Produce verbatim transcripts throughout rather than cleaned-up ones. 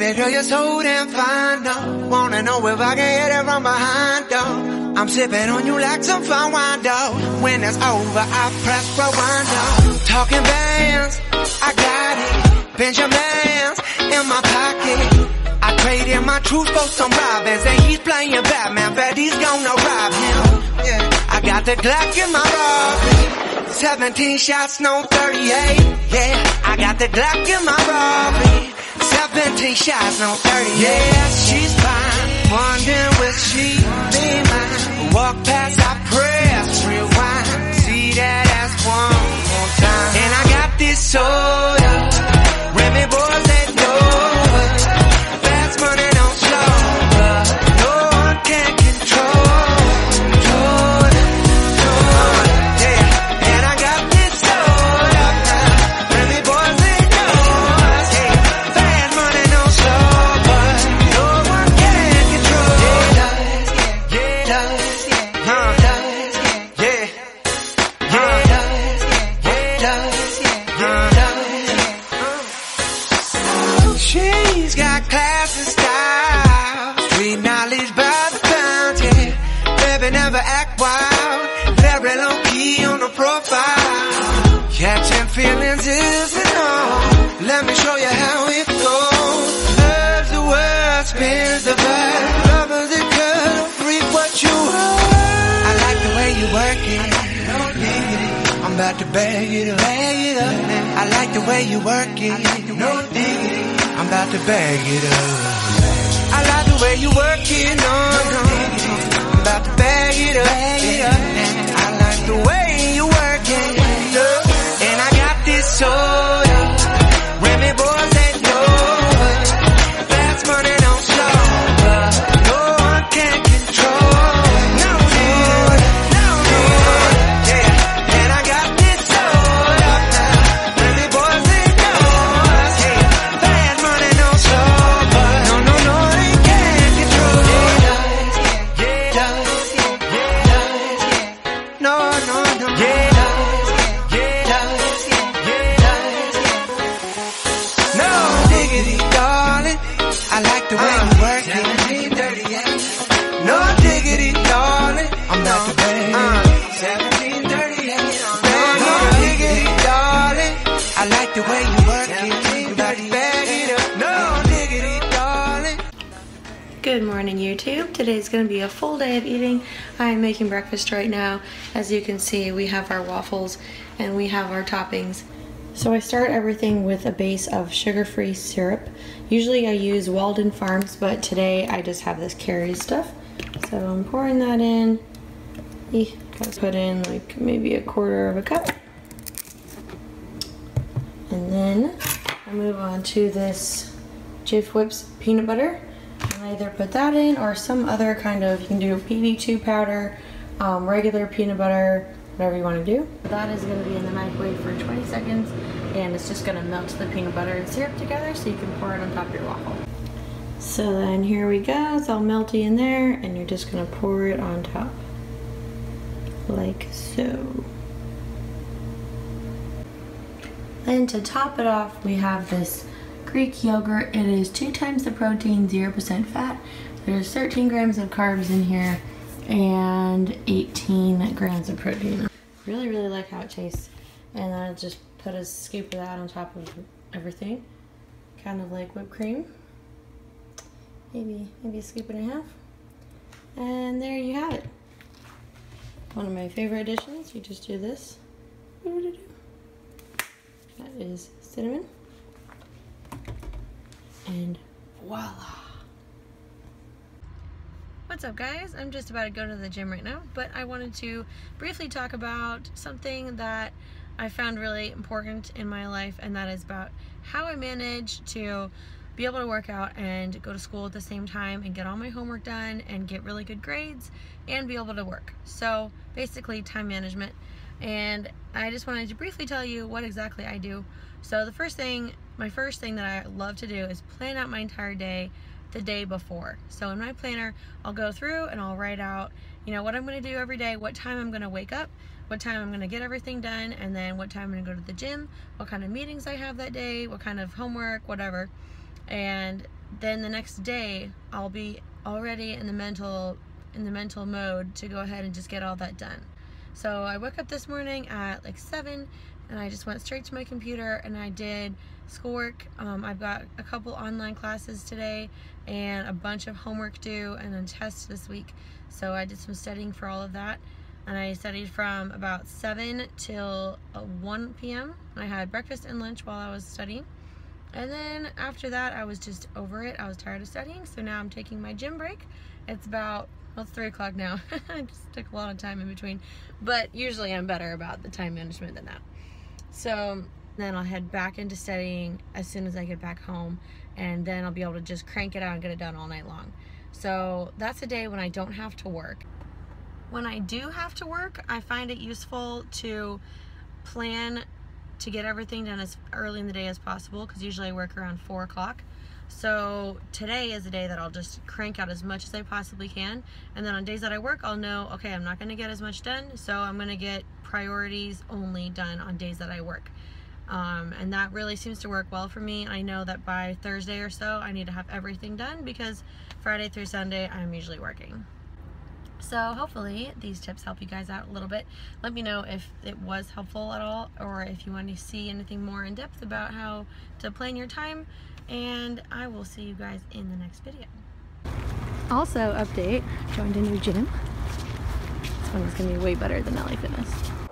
Baby girl, you're so damn fine, though. Wanna know if I can hit it from behind, though. I'm sipping on you like some fine wine, though. When it's over, I press rewind, though. Talking bands, I got it. Benjamins in my pocket. I traded my truth for some robins, and he's playing Batman, but he's gonna rob him. Yeah, I got the Glock in my Robin. seventeen shots, no thirty-eight. Yeah, I got the Glock in my Robin. seventeen shots, no thirty-eight. Yeah, she's fine. Wondering will she be mine? Walk past, I press rewind. See that ass one more time. And I got this soda. Remy boys that know it. Fast money don't slow, but no one can control. Control it, control it, yeah. And I got this soda now. Remy boys that know it. Hey, fast money don't slow, but no one can control. Yeah, does, yeah, yeah, does, yeah, huh, does, yeah, yeah, huh, does, yeah, yeah, does, yeah, huh, does. She's got class and style, street knowledge by the pound, yeah. Baby never act wild, very low key on the profile. Catching feelings is an art. Let me show you how it goes. Love's the word, spins the verb. Lovers the girl, freak what you are. I like the way you work it. No diggity, I'm about to bag it up. Bag it up. I like the way you work it. No diggity, I'm about to bag it up. I like the way you work it, no, no. I'm about to bag it up, bag it up. I like the way you work it, yeah. And I got this soda. Remy boys that know it. Fast money don't slow, but no one can control. No, no, no, yeah. And I got this soda now. Remy boys that know it. Hey, fast money don't slow, but no, no, no, they can't control. Yeah, does, yeah, yeah, does, yeah. No, no, no, yeah, does, yeah, does, yeah, yeah, does, yeah. No diggity, darling, I like the way you work it. seventeen thirty-eight. No diggity, darling, I'm not the bad. seventeen thirty-eight. No diggity, darling, I like the way you work it. I'm about to bag it up. No diggity, darling. Good morning, YouTube. Today's going to be a full day of eating. I'm making breakfast right now. As you can see, we have our waffles and we have our toppings. So I start everything with a base of sugar-free syrup. Usually I use Walden Farms, but today I just have this Carrie's stuff. So I'm pouring that in. Eeh, gotta put in like maybe a quarter of a cup. And then I move on to this Jif Whips peanut butter. And I either put that in or some other kind of, you can do P D two powder, um, regular peanut butter, whatever you want to do. That is going to be in the microwave for twenty seconds, and it's just going to melt the peanut butter and syrup together so you can pour it on top of your waffle. So then here we go, it's all melty in there, and you're just going to pour it on top, like so. Then to top it off, we have this Greek yogurt. It is two times the protein, zero percent fat. There's thirteen grams of carbs in here and eighteen grams of protein. Really, really like how it tastes. And then I'll just put a scoop of that on top of everything. Kind of like whipped cream. Maybe, maybe a scoop and a half. And there you have it. One of my favorite additions. You just do this. That is cinnamon. And voila. What's up, guys? I'm just about to go to the gym right now, but I wanted to briefly talk about something that I found really important in my life, and that is about how I manage to be able to work out and go to school at the same time and get all my homework done and get really good grades and be able to work. So basically time management. And I just wanted to briefly tell you what exactly I do. So the first thing, my first thing that I love to do is plan out my entire day the day before. So in my planner, I'll go through and I'll write out, you know, what I'm going to do every day, what time I'm going to wake up, what time I'm going to get everything done, and then what time I'm going to go to the gym, what kind of meetings I have that day, what kind of homework, whatever. And then the next day I'll be already in the mental in the mental mode to go ahead and just get all that done. So I woke up this morning at like seven and I just went straight to my computer and I did schoolwork. Um, I've got a couple online classes today and a bunch of homework due and a test this week. So I did some studying for all of that. And I studied from about seven till one p m I had breakfast and lunch while I was studying. And then after that, I was just over it. I was tired of studying, so now I'm taking my gym break. It's about, well, it's three o'clock now. I just took a lot of time in between. But usually I'm better about the time management than that. So then I'll head back into studying as soon as I get back home. And then I'll be able to just crank it out and get it done all night long. So that's a day when I don't have to work. When I do have to work, I find it useful to plan to get everything done as early in the day as possible, because usually I work around four o'clock. So today is a day that I'll just crank out as much as I possibly can, and then on days that I work, I'll know, okay, I'm not going to get as much done, so I'm going to get priorities only done on days that I work. Um, and that really seems to work well for me. I know that by Thursday or so, I need to have everything done, because Friday through Sunday, I'm usually working. So hopefully these tips help you guys out a little bit. Let me know if it was helpful at all, or if you want to see anything more in depth about how to plan your time, and I will see you guys in the next video. Also, update, joined a new gym. This one is going to be way better than L A Fitness.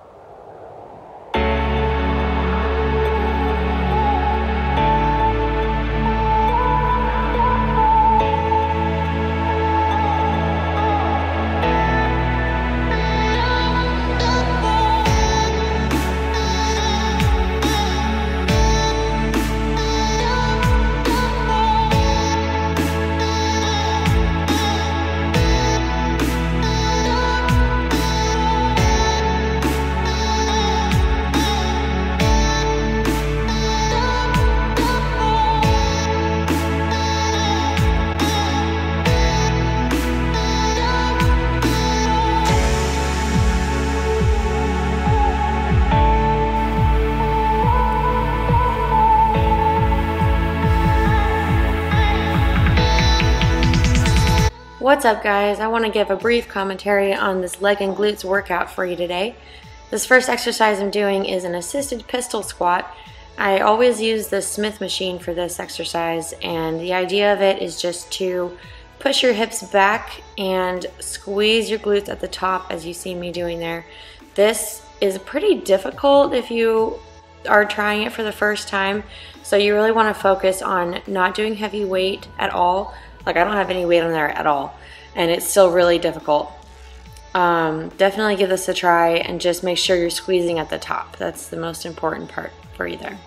What's up, guys? I want to give a brief commentary on this leg and glutes workout for you today. This first exercise I'm doing is an assisted pistol squat. I always use the Smith machine for this exercise, and the idea of it is just to push your hips back and squeeze your glutes at the top, as you see me doing there. This is pretty difficult if you are trying it for the first time, so you really want to focus on not doing heavy weight at all. Like, I don't have any weight on there at all, and it's still really difficult. Um, definitely give this a try and just make sure you're squeezing at the top. That's the most important part for you there.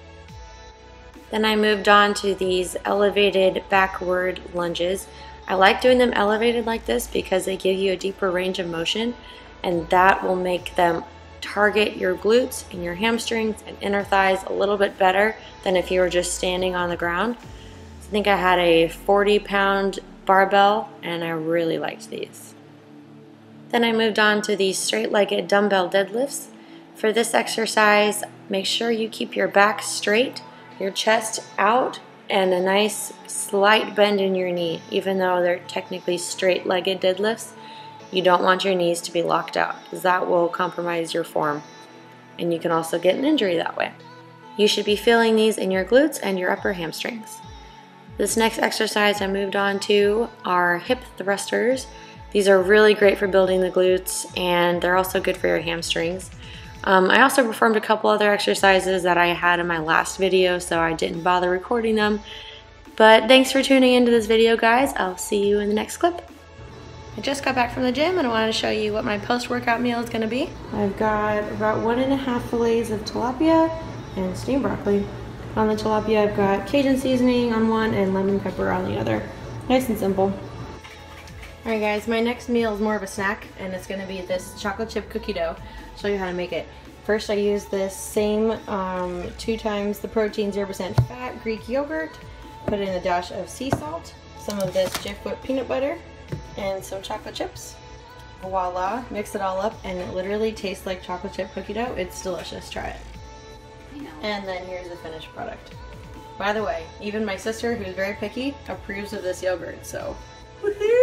Then I moved on to these elevated backward lunges. I like doing them elevated like this because they give you a deeper range of motion, and that will make them target your glutes and your hamstrings and inner thighs a little bit better than if you were just standing on the ground. I think I had a forty pound barbell and I really liked these. Then I moved on to these straight-legged dumbbell deadlifts. For this exercise, make sure you keep your back straight, your chest out, and a nice slight bend in your knee. Even though they're technically straight-legged deadlifts, you don't want your knees to be locked out, because that will compromise your form, and you can also get an injury that way. You should be feeling these in your glutes and your upper hamstrings. This next exercise I moved on to are hip thrusters. These are really great for building the glutes, and they're also good for your hamstrings. Um, I also performed a couple other exercises that I had in my last video, so I didn't bother recording them. But thanks for tuning into this video, guys. I'll see you in the next clip. I just got back from the gym and I wanted to show you what my post-workout meal is going to be. I've got about one and a half fillets of tilapia and steamed broccoli. On the tilapia, I've got Cajun seasoning on one and lemon pepper on the other. Nice and simple. Alright guys, my next meal is more of a snack, and it's going to be this chocolate chip cookie dough. I'll show you how to make it. First, I use this same um, two times the protein, zero percent fat Greek yogurt. Put in a dash of sea salt, some of this Jif whipped peanut butter, and some chocolate chips. Voila, mix it all up, and it literally tastes like chocolate chip cookie dough. It's delicious. Try it. And then here's the finished product. By the way, even my sister, who's very picky, approves of this yogurt, so woohoo!